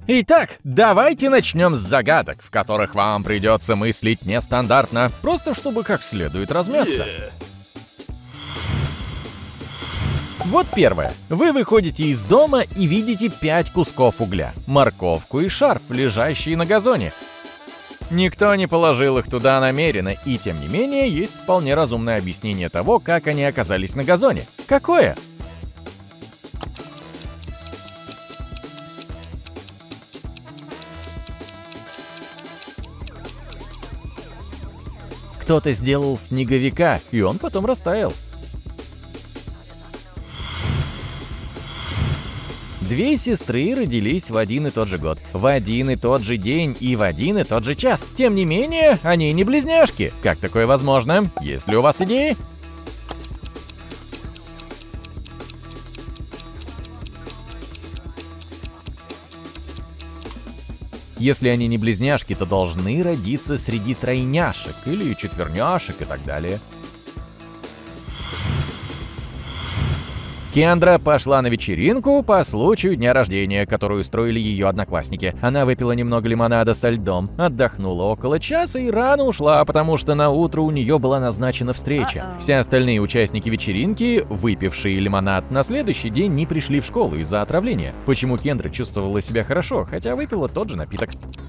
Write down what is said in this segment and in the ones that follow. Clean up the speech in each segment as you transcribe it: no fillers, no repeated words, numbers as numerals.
Итак, давайте начнем с загадок, в которых вам придется мыслить нестандартно, просто чтобы как следует размяться. Вот первое. Вы выходите из дома и видите 5 кусков угля, морковку и шарф, лежащие на газоне. Никто не положил их туда намеренно, и тем не менее есть вполне разумное объяснение того, как они оказались на газоне. Какое? Кто-то сделал снеговика, и он потом растаял. Две сестры родились в один и тот же год, в один и тот же день и в один и тот же час. Тем не менее, они не близняшки. Как такое возможно? Есть ли у вас идеи? Если они не близняшки, то должны родиться среди тройняшек или четверняшек и так далее. Кендра пошла на вечеринку по случаю дня рождения, которую устроили ее одноклассники. Она выпила немного лимонада со льдом, отдохнула около часа и рано ушла, потому что на утро у нее была назначена встреча. Все остальные участники вечеринки, выпившие лимонад, на следующий день не пришли в школу из-за отравления. Почему Кендра чувствовала себя хорошо, хотя выпила тот же напиток?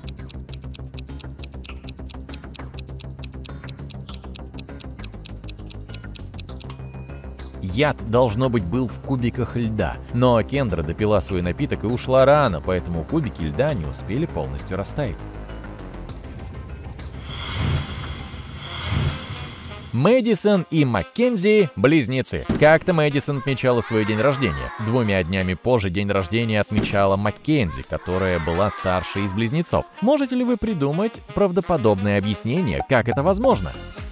Яд, должно быть, был в кубиках льда, но Кендра допила свой напиток и ушла рано, поэтому кубики льда не успели полностью растаять. Мэдисон и Маккензи – близнецы. Как-то Мэдисон отмечала свой день рождения. 2 днями позже день рождения отмечала Маккензи, которая была старшей из близнецов. Можете ли вы придумать правдоподобное объяснение, как это возможно?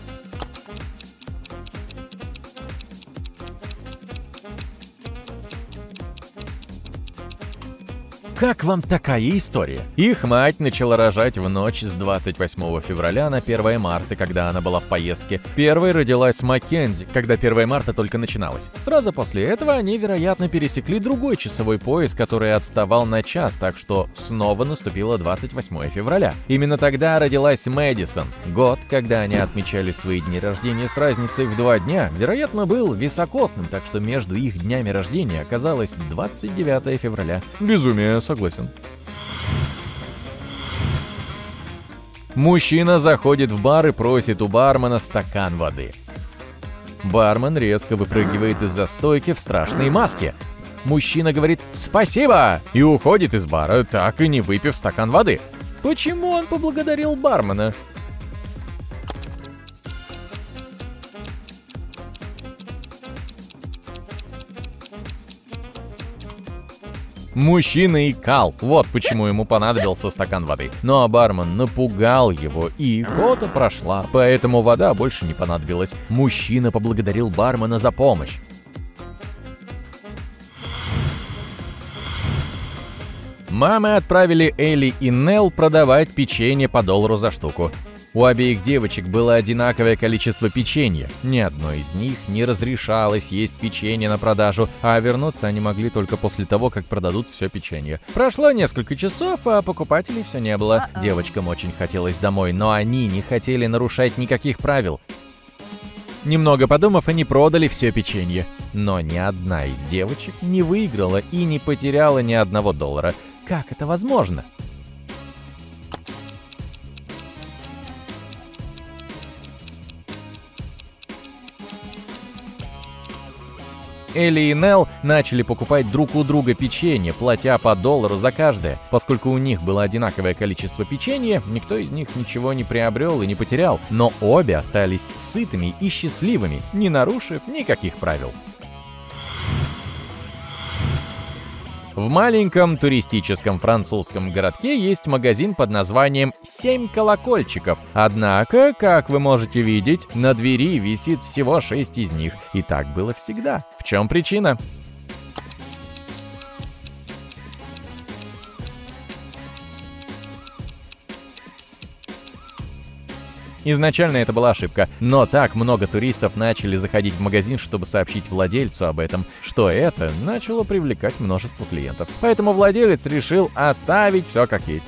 Как вам такая история? Их мать начала рожать в ночь с 28 февраля на 1 марта, когда она была в поездке. Первой родилась Маккензи, когда 1 марта только начиналось. Сразу после этого они, вероятно, пересекли другой часовой пояс, который отставал на час, так что снова наступило 28 февраля. Именно тогда родилась Мэдисон. Год, когда они отмечали свои дни рождения с разницей в 2 дня, вероятно, был високосным, так что между их днями рождения оказалось 29 февраля. Безумие, согласен. Мужчина заходит в бар и просит у бармена стакан воды. Бармен резко выпрыгивает из-за стойки в страшной маске. Мужчина говорит «спасибо» и уходит из бара, так и не выпив стакан воды. Почему он поблагодарил бармена? Мужчина икал, вот почему ему понадобился стакан воды. Но бармен напугал его, и икота прошла, поэтому вода больше не понадобилась. Мужчина поблагодарил бармена за помощь. Мамы отправили Элли и Нелл продавать печенье по $1 за штуку. У обеих девочек было одинаковое количество печенья. Ни одной из них не разрешалось есть печенье на продажу, а вернуться они могли только после того, как продадут все печенье. Прошло несколько часов, а покупателей все не было. Девочкам очень хотелось домой, но они не хотели нарушать никаких правил. Немного подумав, они продали все печенье. Но ни одна из девочек не выиграла и не потеряла ни $1. Как это возможно? Элли и Нелл начали покупать друг у друга печенье, платя по $1 за каждое. Поскольку у них было одинаковое количество печенья, никто из них ничего не приобрел и не потерял. Но обе остались сытыми и счастливыми, не нарушив никаких правил. В маленьком туристическом французском городке есть магазин под названием «7 колокольчиков». Однако, как вы можете видеть, на двери висит всего 6 из них. И так было всегда. В чем причина? Изначально это была ошибка, но так много туристов начали заходить в магазин, чтобы сообщить владельцу об этом, что это начало привлекать множество клиентов. Поэтому владелец решил оставить все как есть.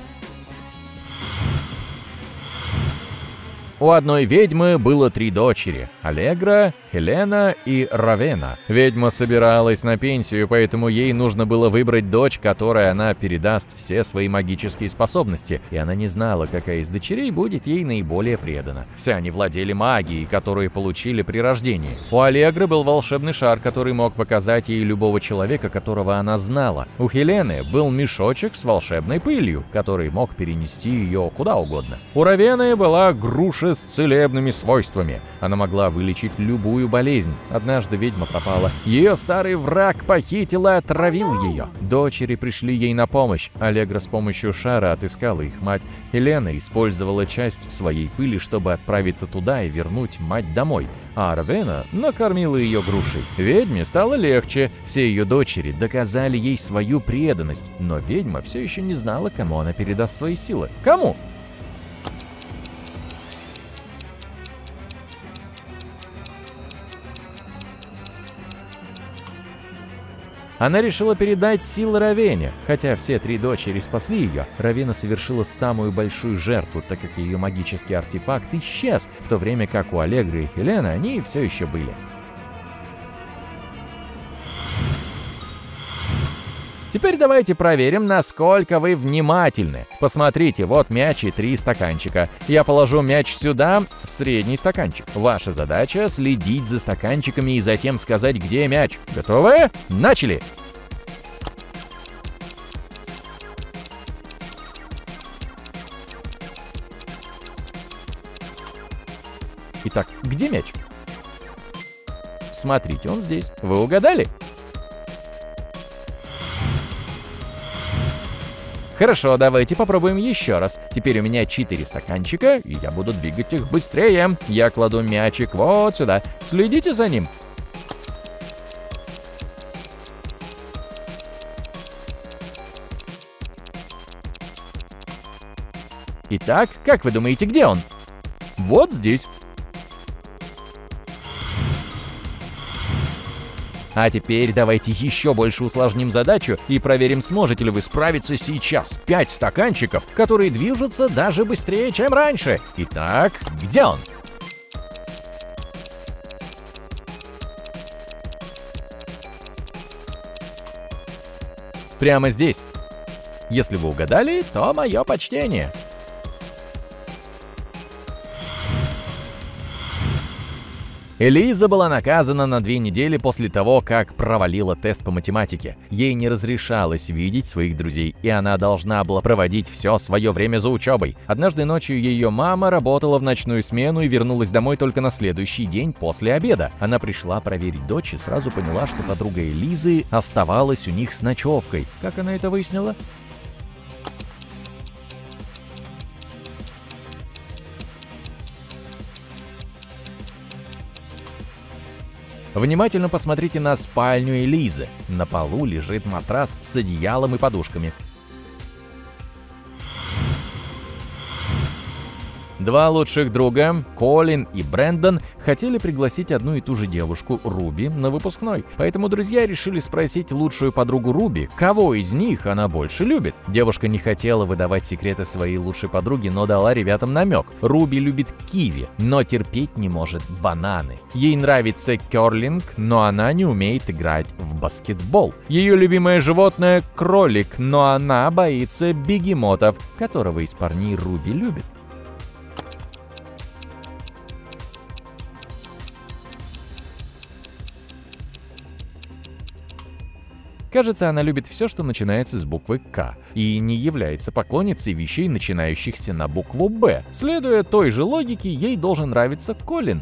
У одной ведьмы было 3 дочери – Аллегра, Хелена и Равена. Ведьма собиралась на пенсию, поэтому ей нужно было выбрать дочь, которой она передаст все свои магические способности, и она не знала, какая из дочерей будет ей наиболее предана. Все они владели магией, которую получили при рождении. У Аллегры был волшебный шар, который мог показать ей любого человека, которого она знала. У Хелены был мешочек с волшебной пылью, который мог перенести ее куда угодно. У Равены была груша с целебными свойствами. Она могла вылечить любую болезнь. Однажды ведьма пропала. Ее старый враг похитил и отравил ее. Дочери пришли ей на помощь. Аллегра с помощью шара отыскала их мать. Хелена использовала часть своей пыли, чтобы отправиться туда и вернуть мать домой. А Равена накормила ее грушей. Ведьме стало легче. Все ее дочери доказали ей свою преданность. Но ведьма все еще не знала, кому она передаст свои силы. Кому? Она решила передать силы Равене. Хотя все 3 дочери спасли ее, Равена совершила самую большую жертву, так как ее магический артефакт исчез, в то время как у Аллегры и Хелены они все еще были. Теперь давайте проверим, насколько вы внимательны. Посмотрите, вот мяч и 3 стаканчика. Я положу мяч сюда, в средний стаканчик. Ваша задача — следить за стаканчиками и затем сказать, где мяч. Готовы? Начали! Итак, где мяч? Смотрите, он здесь. Вы угадали? Хорошо, давайте попробуем еще раз. Теперь у меня 4 стаканчика, и я буду двигать их быстрее. Я кладу мячик вот сюда. Следите за ним. Итак, как вы думаете, где он? Вот здесь. А теперь давайте еще больше усложним задачу и проверим, сможете ли вы справиться сейчас. 5 стаканчиков, которые движутся даже быстрее, чем раньше. Итак, где он? Прямо здесь. Если вы угадали, то мое почтение. Элиза была наказана на 2 недели после того, как провалила тест по математике. Ей не разрешалось видеть своих друзей, и она должна была проводить все свое время за учебой. Однажды ночью ее мама работала в ночную смену и вернулась домой только на следующий день после обеда. Она пришла проверить дочь и сразу поняла, что подруга Элизы оставалась у них с ночевкой. Как она это выяснила? Внимательно посмотрите на спальню Элизы. На полу лежит матрас с одеялом и подушками. 2 лучших друга, Колин и Брэндон, хотели пригласить одну и ту же девушку, Руби, на выпускной. Поэтому друзья решили спросить лучшую подругу Руби, кого из них она больше любит. Девушка не хотела выдавать секреты своей лучшей подруги, но дала ребятам намек. Руби любит киви, но терпеть не может бананы. Ей нравится керлинг, но она не умеет играть в баскетбол. Ее любимое животное – кролик, но она боится бегемотов, которого из парней Руби любит. Кажется, она любит все, что начинается с буквы «К», и не является поклонницей вещей, начинающихся на букву «Б». Следуя той же логике, ей должен нравиться Колин.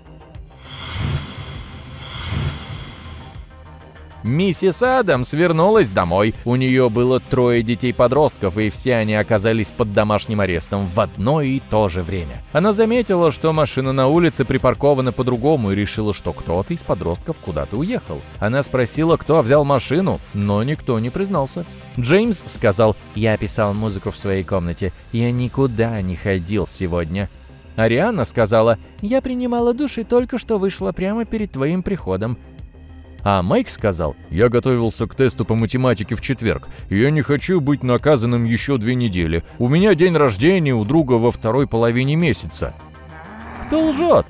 Миссис Адамс вернулась домой. У нее было 3 детей-подростков, и все они оказались под домашним арестом в одно и то же время. Она заметила, что машина на улице припаркована по-другому, и решила, что кто-то из подростков куда-то уехал. Она спросила, кто взял машину, но никто не признался. Джеймс сказал: «Я писал музыку в своей комнате. Я никуда не ходил сегодня». Арианна сказала: «Я принимала душ и только что вышла прямо перед твоим приходом». А Майк сказал: «Я готовился к тесту по математике в четверг. Я не хочу быть наказанным еще 2 недели. У меня день рождения у друга во второй половине месяца». Кто лжет?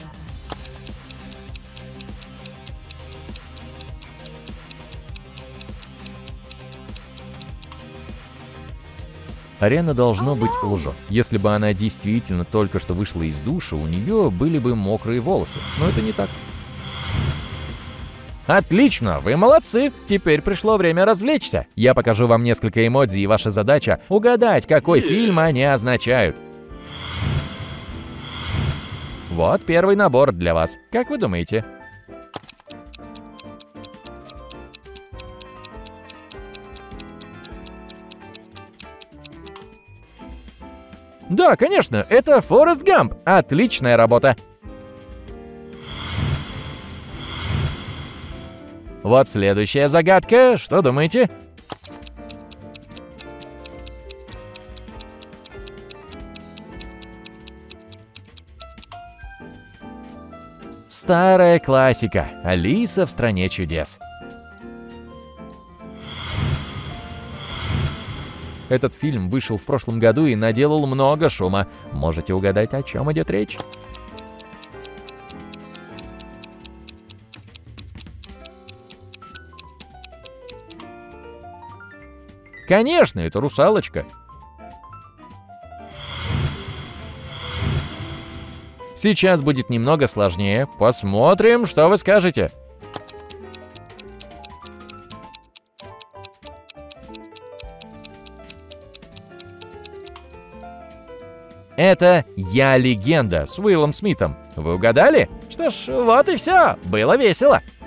Арианна должно быть лжет. Если бы она действительно только что вышла из душа, у нее были бы мокрые волосы. Но это не так. Отлично, вы молодцы! Теперь пришло время развлечься. Я покажу вам несколько эмодзи, и ваша задача — угадать, какой фильм они означают. Вот первый набор для вас. Как вы думаете? Да, конечно, это Форест Гамп. Отличная работа. Вот следующая загадка. Что думаете? Старая классика. Алиса в стране чудес. Этот фильм вышел в прошлом году и наделал много шума. Можете угадать, о чем идет речь? Конечно, это «Русалочка». Сейчас будет немного сложнее. Посмотрим, что вы скажете. Это «Я легенда» с Уиллом Смитом. Вы угадали? Что ж, вот и все. Было весело.